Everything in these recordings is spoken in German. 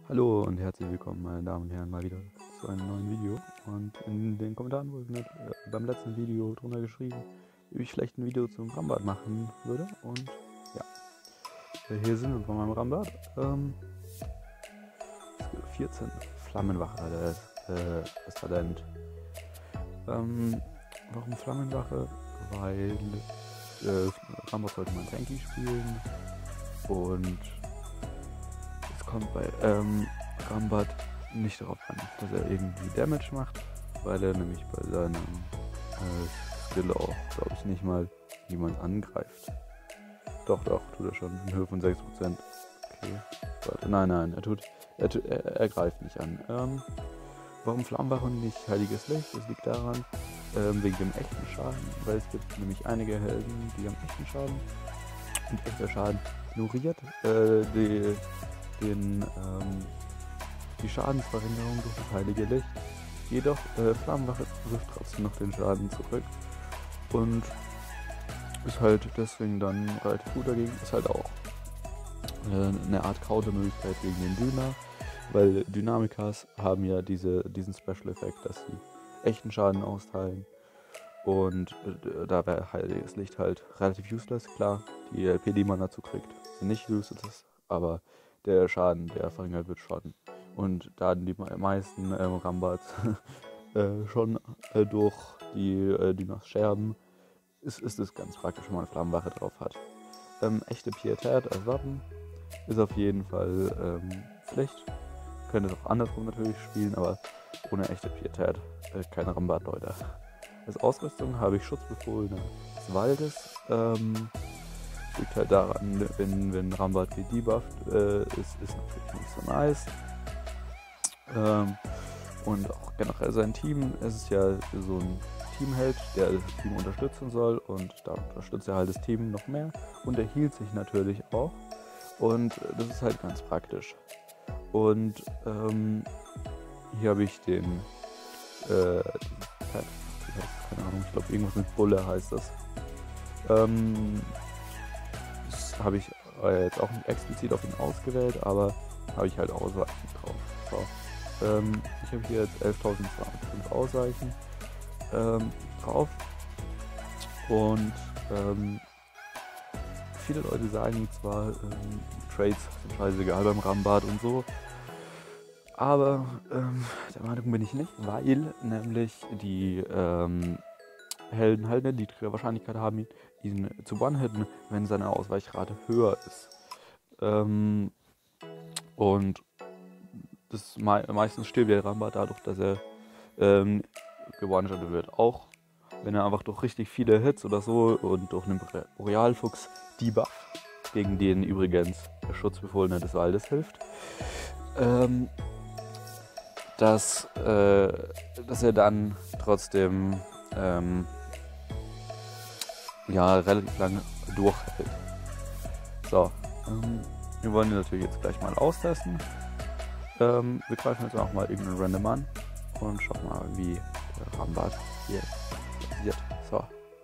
Hallo und herzlich willkommen, meine Damen und Herren, mal wieder zu einem neuen Video. Und in den Kommentaren wurde beim letzten Video drunter geschrieben, wie ich vielleicht ein Video zum Rambad machen würde. Und ja, hier sind wir bei meinem Rambad. 14 Flammenwache hat das Talent. Warum Flammenwache? Weil Rambad sollte man tanky spielen und kommt bei Rambad nicht darauf an, dass er irgendwie Damage macht, weil er nämlich bei seinem Skill auch, glaube ich, nicht mal jemand angreift. Doch, tut er schon, in Höhe von 6%. Okay, warte, nein, er greift nicht an. Warum Flammenwache und nicht Heiliges Licht? Das liegt daran, wegen dem echten Schaden, weil es gibt nämlich einige Helden, die haben echten Schaden und echter Schaden ignoriert die Schadensverringerung durch das heilige Licht. Jedoch Flammenwache wirft trotzdem noch den Schaden zurück und ist halt deswegen dann relativ gut dagegen. Ist halt auch eine Art Countermöglichkeit gegen den Düner, weil Dynamikas haben ja diesen Special-Effekt, dass sie echten Schaden austeilen. Und da wäre heiliges Licht halt relativ useless. Klar, die LP, die man dazu kriegt, sind nicht useless, aber der Schaden, der verringert wird schon. Und da die meisten Rambads schon durch die Dynas scherben, ist es ganz praktisch, wenn man eine Flammenwache drauf hat. Echte Pietät als Wappen ist auf jeden Fall Pflicht. Könnte es auch andersrum natürlich spielen, aber ohne echte Pietät keine Rambad, Leute. Als Ausrüstung habe ich Schutzbefohlene des Waldes. Liegt halt daran, wenn Rambad gedebufft ist natürlich nicht so nice. Und auch generell sein Team, es ist ja so ein Teamheld, der das Team unterstützen soll, und da unterstützt er halt das Team noch mehr und er healt sich natürlich auch, und das ist halt ganz praktisch. Und hier habe ich den keine Ahnung, ich glaube irgendwas mit Bulle heißt das. Das habe ich jetzt auch nicht explizit auf ihn ausgewählt, aber habe ich halt Ausweichen drauf. So. Ich habe hier jetzt 11.205 Ausweichen drauf, und viele Leute sagen zwar, Trades sind scheißegal beim Rambad und so, aber der Meinung bin ich nicht, weil nämlich die Helden halt eine niedrige Wahrscheinlichkeit haben, ihn zu one-hitten, wenn seine Ausweichrate höher ist. Und das meistens stirbt der Rambad dadurch, dass er gewone-shottet wird. Auch wenn er einfach durch richtig viele Hits oder so und durch einen Borealfuchs Debuff, gegen den übrigens der Schutzbefohlene des Waldes hilft, dass er dann trotzdem relativ lange durchhält. So, wir wollen ihn natürlich jetzt gleich mal austesten. Wir greifen jetzt auch mal irgendeinen Random an und schauen mal, wie der Rambad hier passiert. So.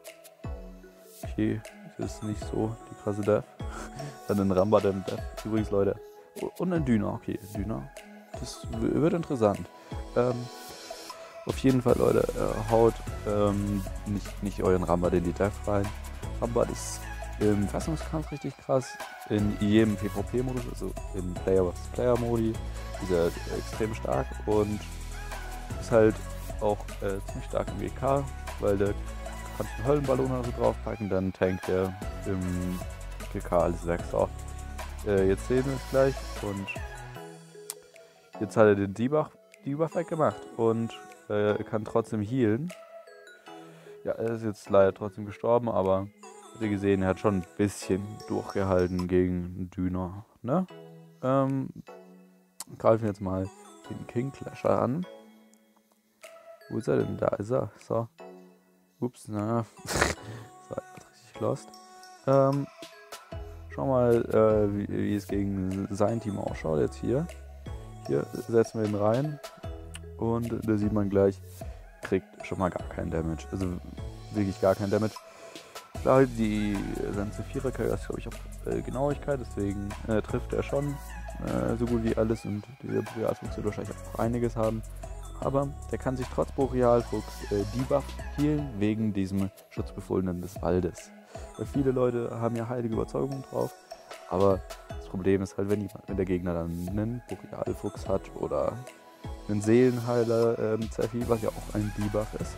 Okay, das ist nicht so die krasse Death. Dann ein Rambad im Death. Übrigens, Leute. Und ein Düner. Okay, Düner. Das wird interessant. Auf jeden Fall, Leute, haut nicht euren Rambad in die Death rein. Rambad ist im Festungskampf richtig krass, in jedem PvP-Modus, also in Player-vs-Player-Modi, ist er extrem stark und ist halt auch ziemlich stark im GK, weil der kannst einen Höllenballon oder so draufpacken, dann tankt er im GK alles weg. So, jetzt sehen wir es gleich, und jetzt hat er den Debuff weggemacht und er kann trotzdem healen. Ja, er ist jetzt leider trotzdem gestorben, aber habt ihr gesehen, er hat schon ein bisschen durchgehalten gegen Düner. Ne? Greifen jetzt mal den King Clasher an. Wo ist er denn? Da ist er. So. Ups, na. So, richtig lost. Schau mal, wie es gegen sein Team ausschaut jetzt hier. Hier setzen wir ihn rein und da sieht man gleich, kriegt schon mal gar keinen Damage. Also wirklich gar keinen Damage. Klar, die Sense 4er ist, glaube ich, auf Genauigkeit, deswegen trifft er schon so gut wie alles und der Borealfuchs wird wahrscheinlich auch einiges haben. Aber der kann sich trotz Borealfuchs Debuff healen wegen diesem Schutzbefohlenen des Waldes. Weil viele Leute haben ja heilige Überzeugung drauf, aber das Problem ist halt, wenn der Gegner dann einen Borealfuchs hat oder einen Seelenheiler Zephi, was ja auch ein Debuff ist.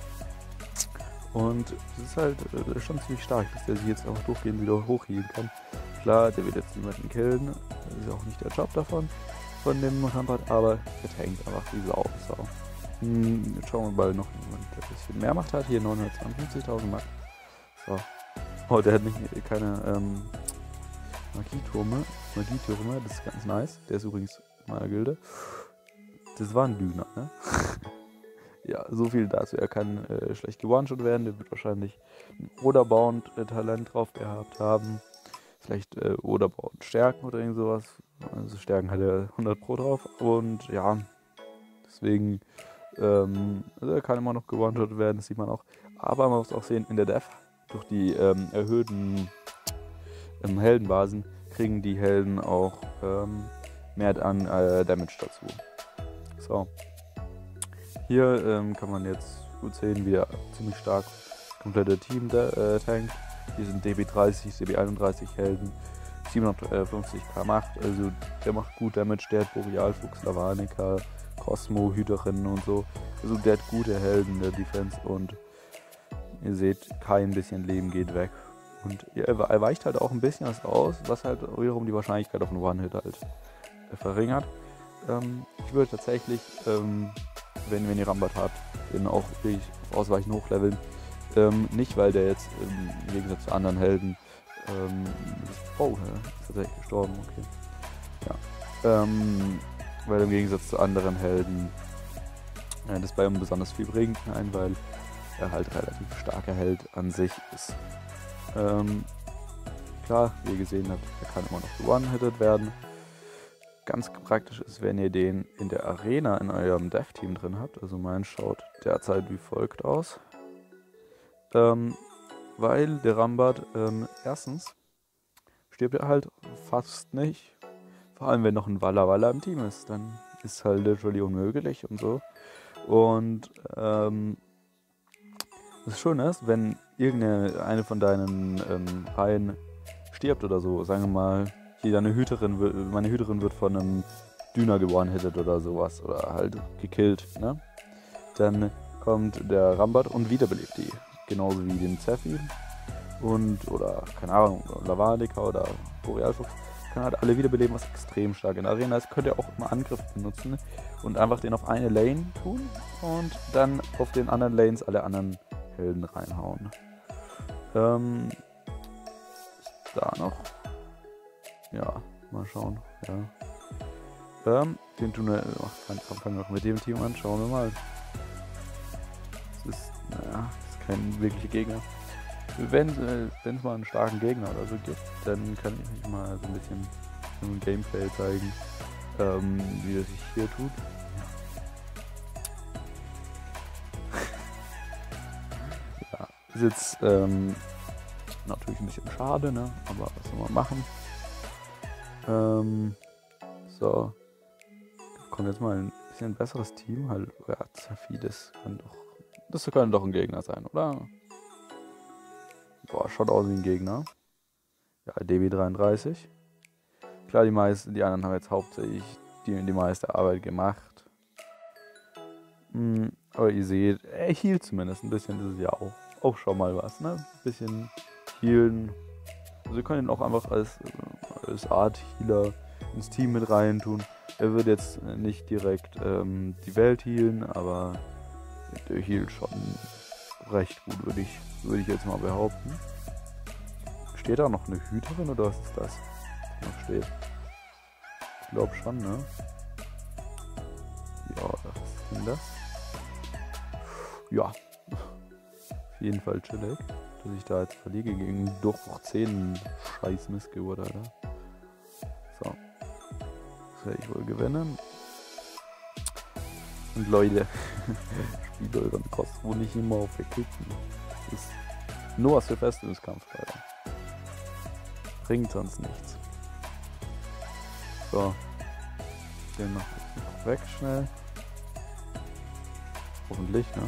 Und es ist halt schon ziemlich stark, dass der sich jetzt auch durchgehend wieder hochhealen kann. Klar, der wird jetzt niemanden killen, das ist auch nicht der Job davon, von dem Rampart, aber der tankt einfach wie Sau. Jetzt schauen wir mal noch jemand, der ein bisschen mehr Macht hat. Hier 952.000 Macht. So. Oh, der hat keine Magietürme, das ist ganz nice. Der ist übrigens in meiner Gilde. Das war ein Lügner, ne? Ja, so viel dazu. Er kann schlecht gewone-shot werden. Der wird wahrscheinlich ein Oderbound-Talent drauf gehabt haben. Vielleicht Oderbound Stärken oder irgend sowas. Also Stärken hat er 100 Pro drauf. Und ja, deswegen also er kann immer noch gewone-shot werden, das sieht man auch. Aber man muss auch sehen, in der Def, durch die erhöhten Heldenbasen, kriegen die Helden auch mehr an Damage dazu. So. Hier kann man jetzt gut sehen, wie er ziemlich stark das komplette Team tankt. Hier sind DB30, DB31 Helden, 750k Macht, also der macht gut Damage, der hat Borealfuchs, Lavanica, Cosmo, Hüterinnen und so. Also der hat gute Helden in der Defense und ihr seht, kein bisschen Leben geht weg. Und er weicht halt auch ein bisschen was aus, was halt wiederum die Wahrscheinlichkeit auf einen One-Hit halt verringert. Ich würde tatsächlich, wenn ihr Rambat habt, den auch wirklich auf Ausweichen hochleveln. Nicht, weil der jetzt im Gegensatz zu anderen Helden oh, ist tatsächlich gestorben, okay. Ja. Weil im Gegensatz zu anderen Helden das bei ihm besonders viel bringt. Nein, weil er halt relativ starker Held an sich ist. Klar, wie ihr gesehen habt, er kann immer noch one-hitted werden. Ganz praktisch ist, wenn ihr den in der Arena in eurem Dev-Team drin habt. Also mein schaut derzeit wie folgt aus. Weil der Rambat erstens stirbt er halt fast nicht. Vor allem wenn noch ein Walla Walla im Team ist, dann ist es halt literally unmöglich und so. Und das Schöne ist, wenn irgendeine von deinen Reihen stirbt oder so, sagen wir mal, hier meine Hüterin wird von einem Düner one-hitted oder sowas oder halt gekillt, ne? Dann kommt der Rambat und wiederbelebt die. Genauso wie den Zephi oder, keine Ahnung, Lavanica oder Borealfuchs. Kann halt alle wiederbeleben, was extrem stark in der Arena ist. Könnt ihr auch immer Angriff benutzen und einfach den auf eine Lane tun und dann auf den anderen Lanes alle anderen Helden reinhauen. Da noch. Ja, mal schauen. Ja. Den tun wir. Fangen wir auch mit dem Team an. Schauen wir mal. Das ist kein wirklicher Gegner. Wenn es mal einen starken Gegner oder so gibt, dann kann ich euch mal so ein bisschen im Gameplay zeigen, wie das sich hier tut. Ja, ist jetzt natürlich ein bisschen schade, ne? Aber was soll man machen? So. Kommt jetzt mal ein bisschen besseres Team. Halt, ja, Zephi, das könnte doch ein Gegner sein, oder? Boah, schaut aus wie ein Gegner. Ja, DB33. Klar, die anderen haben jetzt hauptsächlich die meiste Arbeit gemacht. Aber ihr seht, er hielt zumindest ein bisschen, das ist ja auch schon mal was, ne? Ein bisschen healen. Also ihr könnt ihn auch einfach als Art Healer ins Team mit rein tun. Er wird jetzt nicht direkt die Welt healen, aber der healt schon recht gut, würde ich jetzt mal behaupten. Steht da noch eine Hüterin oder was ist das? Noch steht. Ich glaube schon, ne? Ja, was ist denn das? Ja. Auf jeden Fall chillig, dass ich da jetzt verliege gegen Durchbruch 10 scheiß Missgeburt, Alter. So. Das werde ich wohl gewinnen. Und Leute, spielt euren Cosmo nicht immer auf der Kicken. Das ist nur was für Festungskampf, Alter. Bringt sonst nichts. So, den mach ich noch weg schnell. Hoffentlich, ne?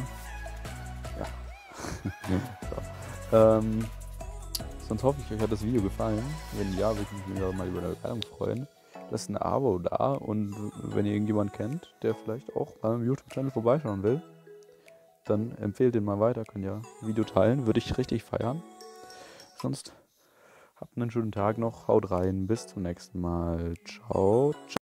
Ja. So. Sonst hoffe ich, euch hat das Video gefallen. Wenn ja, würde ich mich wieder mal über eine Bewertung freuen. Lasst ein Abo da und wenn ihr irgendjemanden kennt, der vielleicht auch beim YouTube-Channel vorbeischauen will, dann empfehlt den mal weiter, könnt ja Video teilen, würde ich richtig feiern. Sonst habt einen schönen Tag noch, haut rein, bis zum nächsten Mal. Ciao, ciao.